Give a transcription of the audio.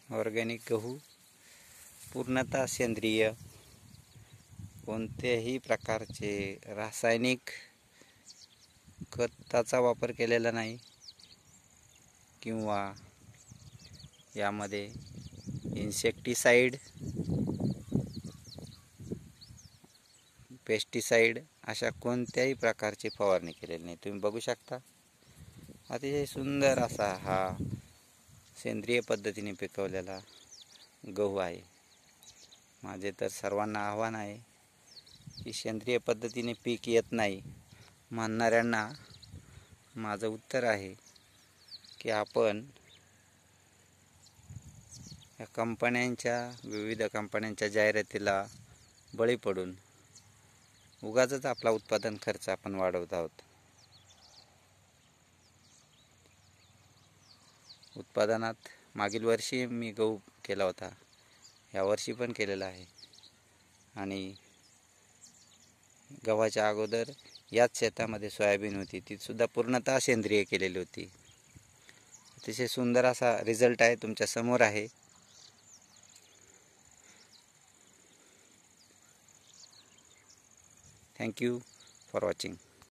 Organic गहू पूर्णतः सेंद्रिय, कोणत्याही प्रकारचे रासायनिक खताचा वापर केलेला नाही किंवा यामध्ये इन्सेक्टिसाइड, पेस्टिसाइड अशा कोणत्याही प्रकारची फवारणी केलेली नाही. तुम्ही बघू शकता अतिशय सुंदर असा हा सेंद्रिय पद्धतीने पिकवलेला गहू आहे. माझे तर सर्वांना आव्हान आहे की सेंद्रिय पद्धतीने पीक येत नाही म्हणणाऱ्यांना माझं उत्तर आहे की आपण या विविध कंपन्यांच्या जाहिरातीला बळी पडून उगाचच आपला उत्पादन खर्च आपण वाढवत आहोत. उत्पादनात मागील वर्षी मी गहू केला होता, यावर्षी पण केलेला आहे आणि गव्हाच्या अगोदर याच शेतामध्ये सोयाबीन होती, ती सुद्धा पूर्णतः सेंद्रिय केलेली होती. अतिशय सुंदर असा रिझल्ट आहे, तुमच्या समोर आहे. Thank you for watching.